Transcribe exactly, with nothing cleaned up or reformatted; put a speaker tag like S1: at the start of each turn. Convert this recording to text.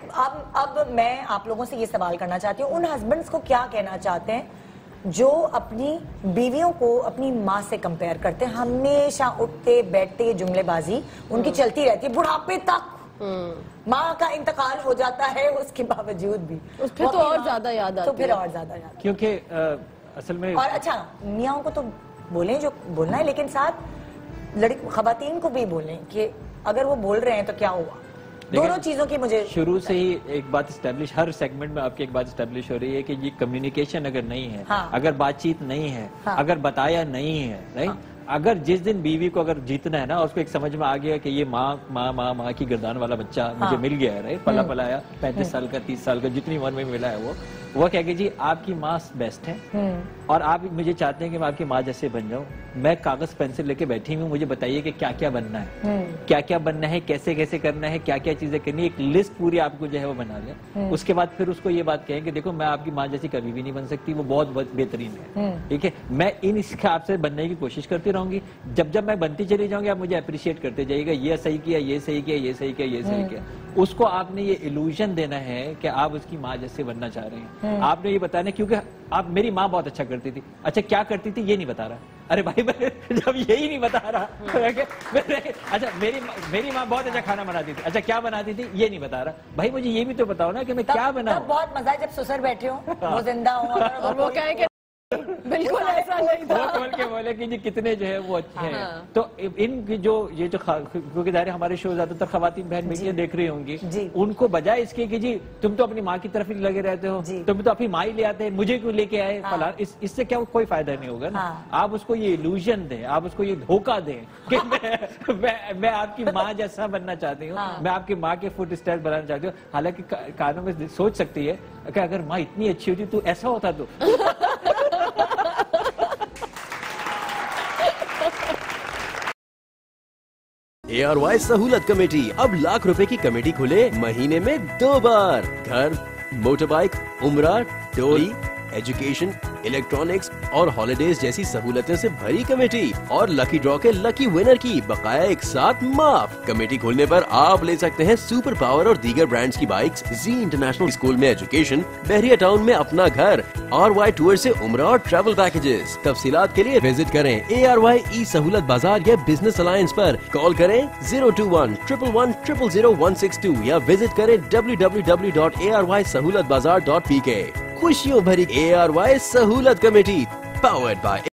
S1: अब अब मैं आप लोगों से ये सवाल करना चाहती हूँ, उन हस्बैंड्स को क्या कहना चाहते हैं जो अपनी बीवियों को अपनी माँ से कंपेयर करते हैं? हमेशा उठते बैठते जुमलेबाजी उनकी चलती रहती है बुढ़ापे तक। माँ का इंतकाल हो जाता है उसके बावजूद भी
S2: फिर तो और ज्यादा याद आती है।
S1: तो फिर और ज्यादा याद,
S3: क्योंकि असल में।
S1: और अच्छा, मियाँ को तो बोलें जो बोलना है, लेकिन साथ लड़की खवातीन को भी बोलें कि अगर वो बोल रहे हैं तो क्या हुआ। दोनों चीजों की मुझे
S3: शुरू से ही एक बात स्टैब्लिश, हर सेगमेंट में आपकी एक बात स्टैब्लिश हो रही है कि ये कम्युनिकेशन अगर नहीं है, हाँ। अगर बातचीत नहीं है, हाँ। अगर बताया नहीं है, राइट, हाँ। अगर जिस दिन बीवी को अगर जीतना है ना, उसको एक समझ में आ गया कि ये माँ माँ माँ माँ की गर्दान वाला बच्चा हाँ। मुझे मिल गया है, राइट, पला पलाया पैंतीस साल का, तीस साल का, जितनी उम्र में मिला है, वो वो कह के जी आपकी माँ बेस्ट है और आप मुझे चाहते हैं कि मैं आपकी माँ जैसे बन जाऊं। मैं कागज पेंसिल लेके बैठी हूँ, मुझे बताइए कि क्या क्या बनना है, क्या क्या बनना है, कैसे कैसे करना है, क्या क्या चीजें करनी है, एक लिस्ट पूरी आपको जो है वो बना लें। उसके बाद फिर उसको ये बात कहें कि देखो मैं आपकी माँ जैसी कभी भी नहीं बन सकती, वो बहुत बहुत बेहतरीन है, ठीक है, मैं इन हिसाब से बनने की कोशिश करती रहूंगी। जब जब मैं बनती चली जाऊंगी आप मुझे अप्रिशिएट करते जाइएगा, ये सही किया, ये सही किया, ये सही किया, ये सही किया। उसको आपने ये इल्यूजन देना है कि आप उसकी माँ जैसे बनना चाह रहे हैं। आपने ये बताना, क्योंकि आप मेरी माँ बहुत अच्छा करती थी, अच्छा क्या करती थी ये नहीं बता रहा। अरे भाई मैं जब यही नहीं बता रहा, अच्छा मेरी मेरी माँ बहुत अच्छा खाना बनाती थी, अच्छा क्या बनाती थी ये नहीं बता रहा। भाई मुझे ये भी तो बताओ ना कि मैं क्या बनाऊं।
S1: बहुत मजा है जब ससुर बैठे हो, वो जिंदा हो और वो कहे
S2: बिल्कुल ऐसा नहीं था।
S3: वो बोल के बोले कि जी कितने जो है वो अच्छे हैं। हाँ। तो इन जो ये जो क्योंकि जाहिर हमारे शो ज्यादातर खवातीन बहन बेटियां देख रही होंगी, उनको बजाय इसके कि जी तुम तो अपनी माँ की तरफ ही लगे रहते हो, तुम तो अपनी माँ ही ले आते हैं, मुझे क्यों लेके आए फलान, इस, इससे क्या कोई फायदा नहीं होगा ना। आप उसको ये इल्यूजन दें, आप उसको ये धोखा दें कि मैं, मैं, मैं आपकी माँ जैसा बनना चाहती हूँ, मैं आपकी माँ के फुट स्टेप बनाना चाहती हूँ। हालांकि कानों में सोच सकती है कि अगर माँ इतनी अच्छी होती तो ऐसा होता तो।
S4: A R Y Sahulat committee अब लाख रुपए की कमेटी खुले महीने में दो बार। घर, मोटर बाइक, उम्रा, टोली, एजुकेशन, इलेक्ट्रॉनिक्स और हॉलिडेज जैसी सहूलतें से भरी कमेटी और लकी ड्रॉ के लकी विनर की बकाया एक साथ माफ। कमेटी खोलने पर आप ले सकते हैं सुपर पावर और दीगर ब्रांड्स की बाइक्स, जी इंटरनेशनल स्कूल में एजुकेशन, बहरिया टाउन में अपना घर, आर वाई टूर से उम्रा और ट्रैवल पैकेजेस। तफसीलात के लिए विजिट करें ए आर वाई ई सहूलत बाजार या बिजनेस अलायंस पर। कॉल करें zero two one triple one triple zero one six two या विजिट करें W W W dot A R Y Sahulat Bazaar dot P K. खुशियों भरी A R Y Sahulat committee, powered bye